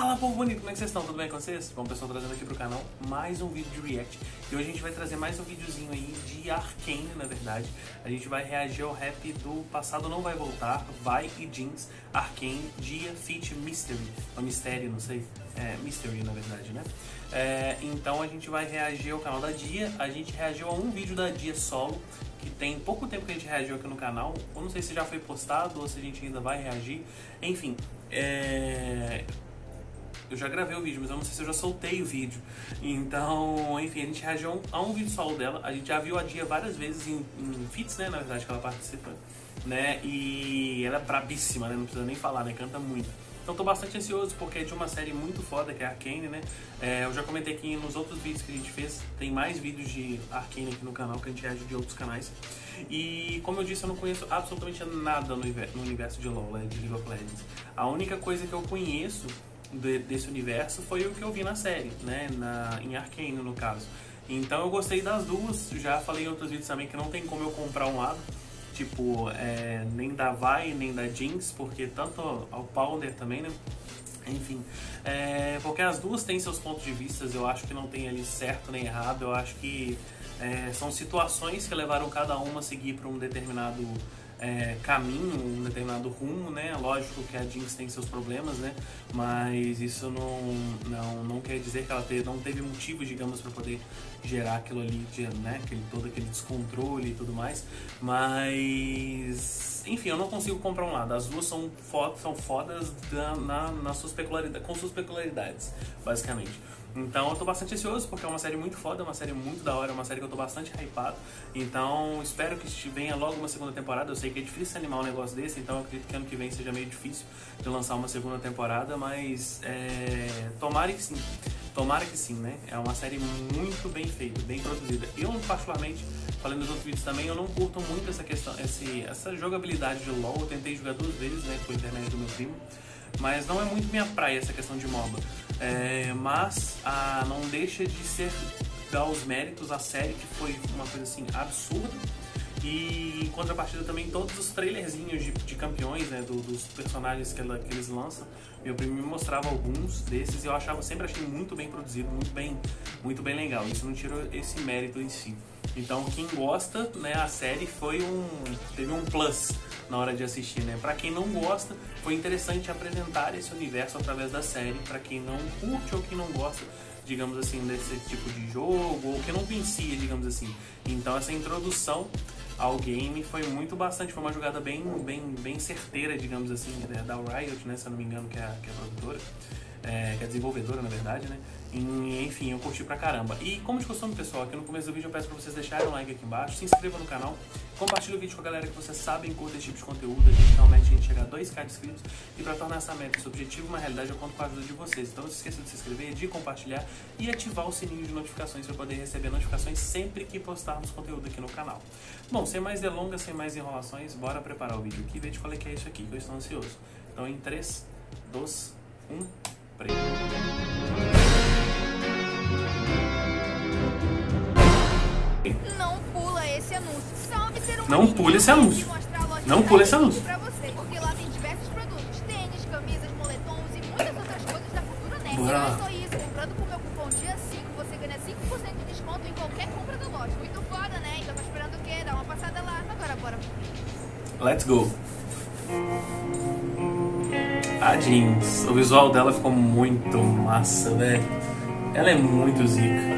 Fala, povo bonito, como é que vocês estão? Tudo bem com vocês? Bom, pessoal, trazendo aqui pro canal mais um vídeo de react. E hoje a gente vai trazer mais um videozinho aí de Arcane, na verdade. A gente vai reagir ao rap do Passado Não Vai Voltar, Vai e Jeans, Arcane, Dia, Feat, Mystery. Ou Mistério, não sei. É, Mystery, na verdade, né? Então a gente vai reagir ao canal da Dia. A gente reagiu a um vídeo da Dia solo, que tem pouco tempo que a gente reagiu aqui no canal. Eu não sei se já foi postado ou se a gente ainda vai reagir. Enfim, eu já gravei o vídeo, mas eu não sei se eu já soltei o vídeo. Então, enfim, a gente reagiu a um vídeo solo dela. A gente já viu a Dia várias vezes em feats, né, na verdade, que ela participa, né, e ela é brabíssima, né, não precisa nem falar, né, canta muito. Então tô bastante ansioso porque é de uma série muito foda, que é Arcane, né. Eu já comentei aqui nos outros vídeos que a gente fez, tem mais vídeos de Arcane aqui no canal, que a gente reage de outros canais. E como eu disse, eu não conheço absolutamente nada no universo de LoL, de League of Legends. A única coisa que eu conheço desse universo foi o que eu vi na série, né, em Arcane, no caso. Então eu gostei das duas, já falei em outros vídeos também que não tem como eu comprar um lado, tipo, nem da Vi, nem da Jinx, porque tanto ao Powder também, né, enfim, porque as duas têm seus pontos de vista, eu acho que não tem ali certo nem errado, eu acho que são situações que levaram cada uma a seguir para um determinado caminho, um determinado rumo, né? Lógico que a Jinx tem seus problemas, né? Mas isso não quer dizer que ela não teve motivos, digamos, para poder gerar aquilo ali, né? Todo aquele descontrole e tudo mais. Mas, enfim, eu não consigo comprar um lado. As duas são fodas com suas peculiaridades, basicamente. Então eu tô bastante ansioso porque é uma série muito foda, uma série muito da hora, uma série que eu tô bastante hypado. Então espero que venha logo uma segunda temporada. Eu sei que é difícil animar um negócio desse, então eu acredito que ano que vem seja meio difícil de lançar uma segunda temporada, mas tomara que sim. Tomara que sim, né? É uma série muito bem feita, bem produzida. Eu, particularmente, falando dos outros vídeos também, eu não curto muito essa questão, essa jogabilidade de LoL. Eu tentei jogar 2 vezes, né, com a internet do meu primo, mas não é muito minha praia essa questão de MOBA. Mas não deixa de dar os méritos à série, que foi uma coisa assim absurda. E em contrapartida também todos os trailerzinhos de campeões, né, dos personagens que eles lançam. Meu primo me mostrava alguns desses e eu sempre achei muito bem produzido, muito bem legal. Isso não tirou esse mérito em si. Então quem gosta, né, a série teve um plus na hora de assistir, né? Pra quem não gosta, foi interessante apresentar esse universo através da série. Pra quem não curte ou quem não gosta, digamos assim, desse tipo de jogo, ou que não conhecia, digamos assim. Então essa introdução ao game foi foi uma jogada bem certeira, digamos assim, da Riot, né, se eu não me engano, que é a produtora, que é a desenvolvedora, na verdade, né. Enfim, eu curti pra caramba. E como de costume, pessoal, aqui no começo do vídeo eu peço pra vocês deixarem um like aqui embaixo, se inscrevam no canal, compartilhe o vídeo com a galera que vocês sabem curta esse tipo de conteúdo. A gente realmente chegar a 2k de inscritos, e pra tornar essa meta, esse objetivo uma realidade, eu conto com a ajuda de vocês. Então não se esqueça de se inscrever, de compartilhar e ativar o sininho de notificações para poder receber notificações sempre que postarmos conteúdo aqui no canal. Bom, sem mais delongas, sem mais enrolações, bora preparar o vídeo aqui. Veja qual é que é isso aqui, que eu estou ansioso. Então em 3, 2, 1, play. Não pula esse anúncio. Salve ser humano. Não pula esse anúncio. Não pula esse anúncio. Pra você, porque lá tem diversos produtos: tênis, camisas, moletons e muitas outras coisas da cultura nerd. Bora lá. Não é só isso. Comprando com o meu cupom DIA5, você ganha 5% de desconto em qualquer compra da loja. Muito foda, né? Então tá esperando o quê? Dá uma passada lá. Agora bora. Let's go. A Jinx, o visual dela ficou muito massa, velho. Ela é muito zica.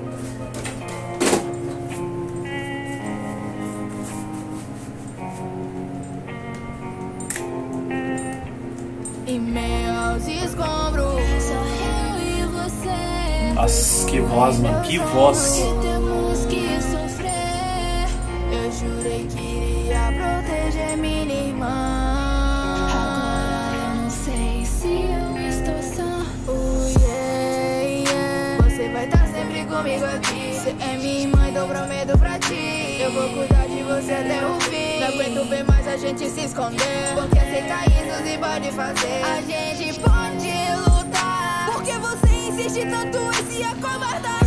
Em meus escombros, só eu e você. Nossa, que voz, mano, que voz. Temos que sofrer. Eu jurei que iria proteger minha irmã. Agora eu não sei se eu estou só. Oh, yeah. Você vai estar sempre comigo aqui. Você é minha irmã, então prometo pra ti. Eu vou cuidar de você até o fim. Não aguento ver mais a gente se esconder, porque aceitar isso se pode fazer. A gente pode lutar, porque você insiste tanto em se acovardar.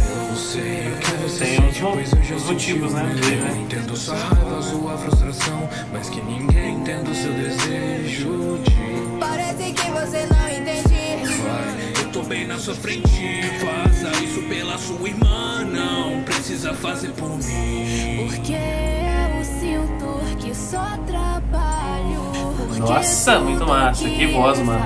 Tem os motivos, né? Eu entendo sua raiva, sua frustração, mas que ninguém entenda o seu desejo de... Parece que você não entende. vai. Eu tô bem na sua frente, faça isso pela sua irmã. Não precisa fazer por mim. Porque eu sinto que só trabalho. Nossa, muito massa, que voz, mano.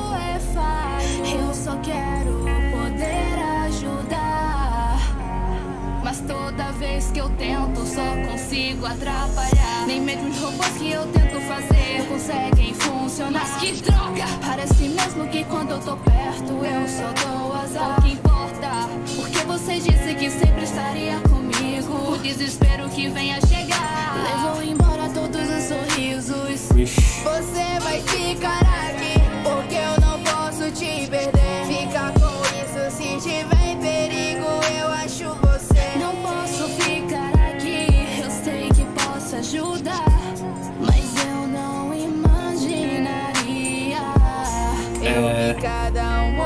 Eu só quero poder ajudar, mas toda vez que eu tento só consigo atrapalhar. Nem mesmo os robôs que eu tento fazer conseguem funcionar. Mas que droga! Parece mesmo que quando eu tô perto eu só dou azar. O que importa? Porque você disse que sempre estaria comigo. O desespero que vem a chegar levou embora todos os sorrisos. Você vai ficar aqui porque eu não posso te perder. Fica com isso, se tiver em perigo eu acho você. Não posso ficar aqui, eu sei que posso ajudar, mas eu não imaginaria eu vi cada um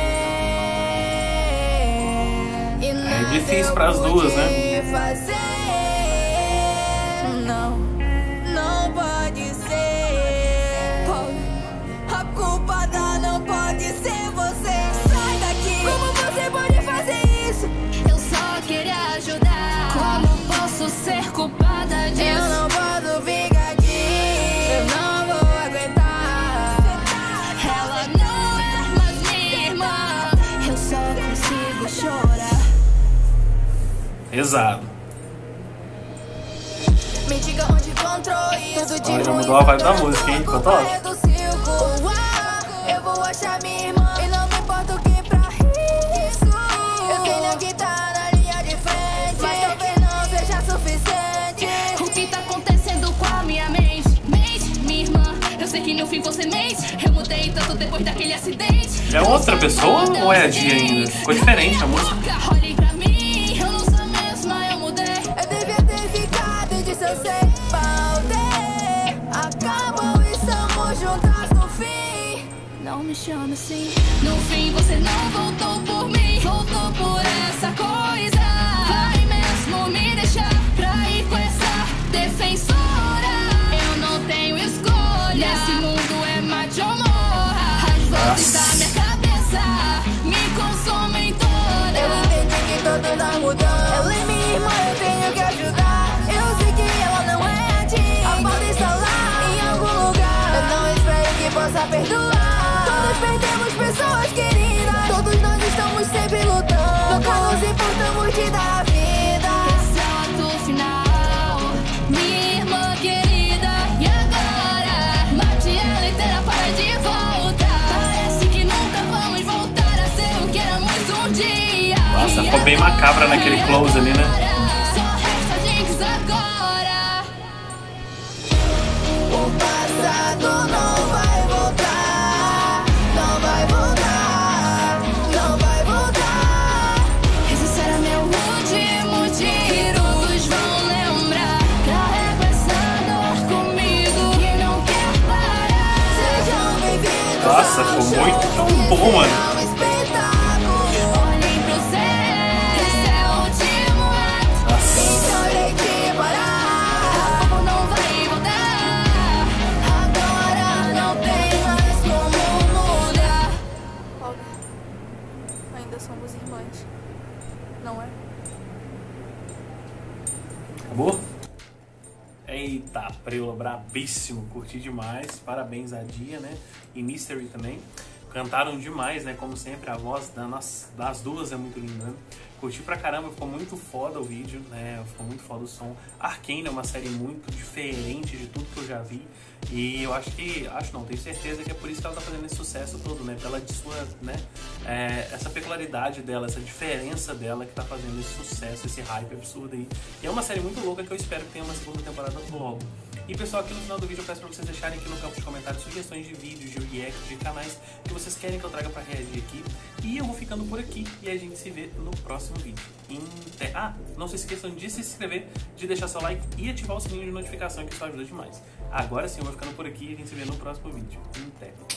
morrer. E é difícil para as duas, né? Fazer. Não, não pode ser. A culpada não pode ser você. Sai daqui. Como você pode fazer isso? Eu só queria ajudar. Como posso ser culpada disso? Eu não posso ficar aqui. Eu não vou aguentar. Ela não é mais minha irmã. Eu só consigo chorar. Pesado. Me diga onde encontrou isso. Olha, já mudou a vibe da música, hein? Ficou top. Eu vou achar minha irmã e não me importa o que pra isso. Eu tenho que tá na linha de frente, mas talvez não seja suficiente. O que tá acontecendo com a minha mente? Mente, minha irmã, eu sei que no fim você mente. Eu mudei tanto depois daquele acidente. É outra pessoa ou é a Dia ainda? Ficou diferente a música. Olhe pra mim, eu não sou a mesma, eu mudei. Eu devia ter ficado disso, eu sei. Faltei, acabou e estamos juntas no fim. Não me chame assim. No fim você não voltou por mim, voltou por essa coisa. Vai mesmo me deixar pra ir com essa defensora. Eu não tenho escolha, nesse mundo é mate ou morra. As vozes da minha cabeça me consomem toda. Eu entendi que tudo tá mudando. Ela é minha irmã, eu tenho que ajudar. Eu sei que ela não é a Jean. A porta está lá em algum lugar. Eu não espero que possa perdoar. Todos perdemos pessoas queridas. Todos nós estamos sempre lutando. Nunca nos importamos de dar a vida. Exato final, minha irmã querida. E agora, mate ela inteira para de volta. Parece que nunca vamos voltar a ser o que éramos um dia. Nossa, ficou bem macabra naquele close ali, né? Só resta jinx agora. O passado não vai voltar. Não vai voltar. Não vai voltar. Esse será meu último tiro. Todos vão lembrar. Carrego essa dor comigo e não quer parar. Sejam bem-vindos. Nossa, ficou muito bom, mano. Olhem pro céu. Esse é o último ato. Nossa. Então deixe parar. O povo não vai voltar. Agora não tem mais como mudar. Olga, ainda somos irmãs, não é? Acabou? Eita, Preula, brabíssimo, curti demais, parabéns a Dia, né, e Mystery também, cantaram demais, né, como sempre, a voz das duas é muito linda, né? Curti pra caramba, ficou muito foda o vídeo, né, ficou muito foda o som. Arcane é uma série muito diferente de tudo que eu já vi, e eu tenho certeza que é por isso que ela tá fazendo esse sucesso todo, né, pela de sua, né, essa peculiaridade dela, essa diferença dela que tá fazendo esse sucesso, esse hype absurdo aí. E é uma série muito louca que eu espero que tenha uma segunda temporada logo. E pessoal, aqui no final do vídeo eu peço pra vocês deixarem aqui no campo de comentários sugestões de vídeos, de react, de canais que vocês querem que eu traga pra reagir aqui. E eu vou ficando por aqui e a gente se vê no próximo vídeo. Não se esqueçam de se inscrever, de deixar seu like e ativar o sininho de notificação, que isso ajuda demais. Agora sim, eu vou ficando por aqui e a gente se vê no próximo vídeo. Até!